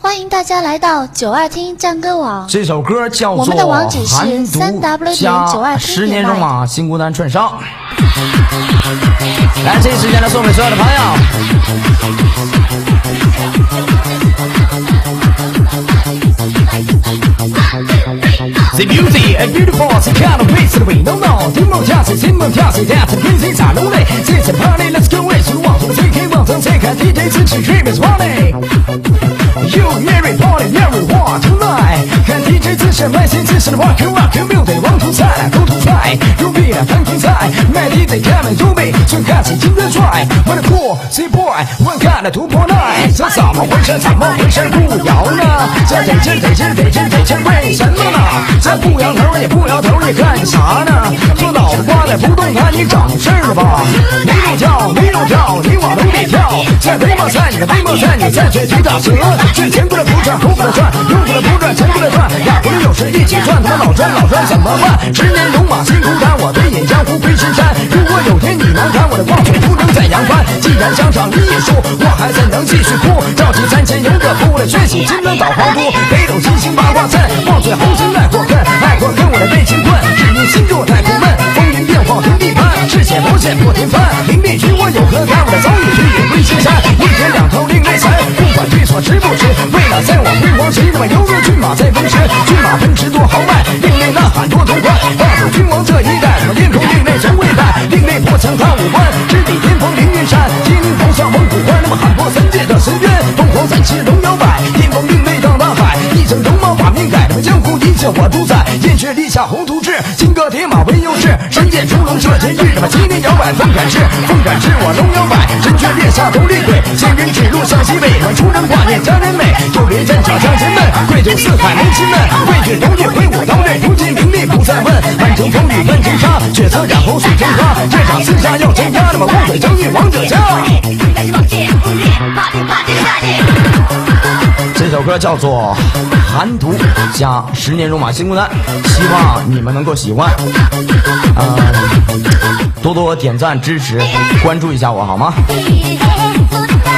欢迎大家来到92听战歌网。 这首歌叫做我们的网址是寒毒加10年戎马新孤单串烧。来，这一时间来送给所有的朋友。The music is beautiful, it's kind of peace that we don't know. Democracy, that's the music I know. It's a party, let's go. It's the one who take it, one to take a DJ, it's a dream, it's party. You, every party, everyone tonight. 看 DJ 姿势，外形姿势的 rock music， 往头踩，go to try， 牛逼的弹琴赛，卖力的他们都被最开始听得拽。我的酷 C boy， 我看的突破来，这怎么回事？怎么回事？不摇呢？这得劲，为什么呢？这不摇头也不摇头，你干啥呢？这脑瓜子不动弹，你整事儿吧？没路跳，你往里跳。这微毛菜，你的微毛菜，你在嘴里打折。这前过来不转，后过来转，右过来不转，前过来转，俩过来有时一起转，他妈老转怎么办？10年戎马新孤单，我对饮江湖归深山。如果有天你难堪，我的光水不能再扬帆。既然商场你也输，我还怎能继续哭？召集3000勇者出来学习金轮导皇都，北斗七星八卦阵，望嘴红心爱过恨，我的背心棍，是你心中太苦闷。风云变化平地盘，是险不险破天翻。灵璧君我有何干？我的早已去也归西山。一天两头另类财，不管对错值不值，为了在我辉煌时，他妈犹如骏马在风驰，骏马奔驰多豪迈，另类呐喊多痛快。霸主君王这一代，我练出另类真未败，另类破墙看五官，直抵巅峰凌云山，金风上猛虎关，那么喊破3界的深渊，烽火展翅龙摇摆，巅峰另类荡大海，一整戎马把命改，那么江湖一切我主宰，鲜血立下宏图志，金戈铁马为优势，神剑出笼射天日，那么麒麟摇摆风展翅我龙摇摆，神雀列下斗厉鬼，仙人指路向西北，我出人挂念家人美，就连战场将军们，贵州四海年轻们，为治农业挥舞刀刃，如今名利不再问，满城风雨半城沙，血色染红水中花，这场厮杀要镇压，那么污水争议王者家。这首歌叫做寒毒加10年戎马新孤单，希望你们能够喜欢，多多点赞支持，关注一下我好吗？